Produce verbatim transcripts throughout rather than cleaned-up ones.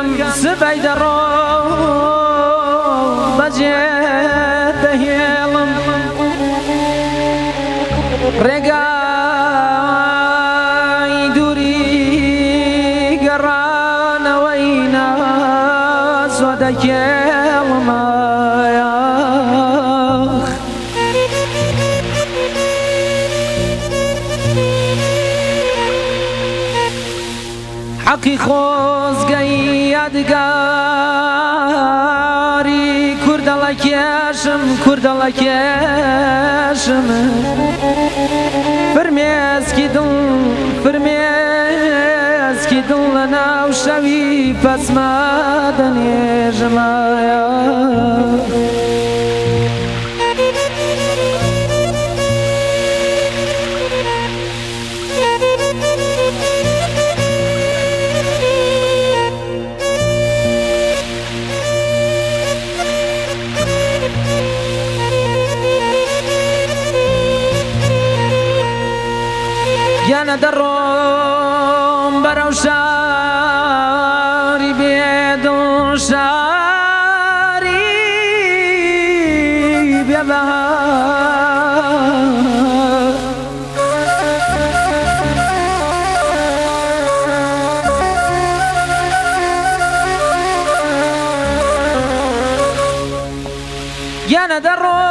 سبەی دەڕۆ بەجێ دەهێڵم ڕێگای دووری گەڕانەوەی نازوە دەکێڵم حەقی خۆزگەی یادگاری کوردەڵە کێشم کوردەڵە کێشم فرمێسکی دڵ فرمێسکی دڵ لە ناو شەوی پەسمە دەنێژمایە گیانە دەڕۆم بەرەو شاری بێدڵ شاری بێبەهار گیانە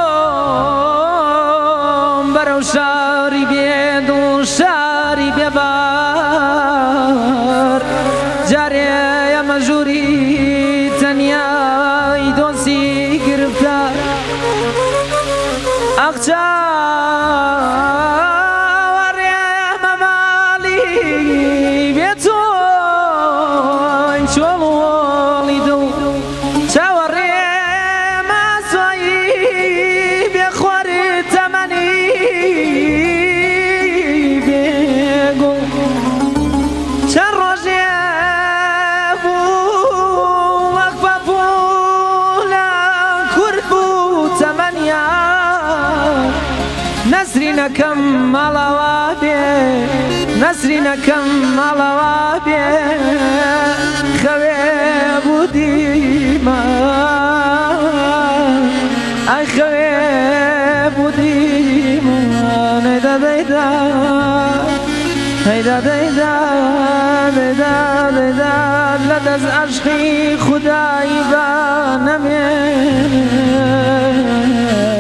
دەڕۆم بەرەو شاری بێدڵ شاری بێبار جارێ ئەمە ژووری تەنیای دۆزی گرفتار ئەخچاوەڕێ ئەمە ماڵی بێتۆی چۆڵ وۆڵی دڵ چاوەڕێ مازۆیی بێخۆری تەمەنی نەسرینەکەم ماڵەوە بێ نەسرینەکەم ماڵەوە بێ خەوێ بوو دیمە ئەی خەوێ بوو دیمە نەیدا دەیدا نەیدا دەیدا دەیدا دەیدا لە دەست عەشقی خودایی بە نەمێنێ